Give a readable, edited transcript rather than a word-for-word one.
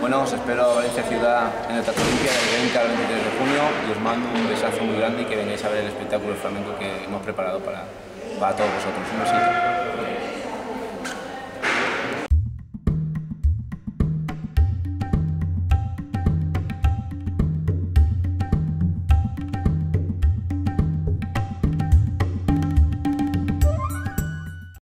Bueno, os espero a Valencia Ciudad en el Teatro Olimpia del 20 al 23 de junio y os mando un besazo muy grande y que vengáis a ver el espectáculo flamenco que hemos preparado para todos vosotros. Un besito.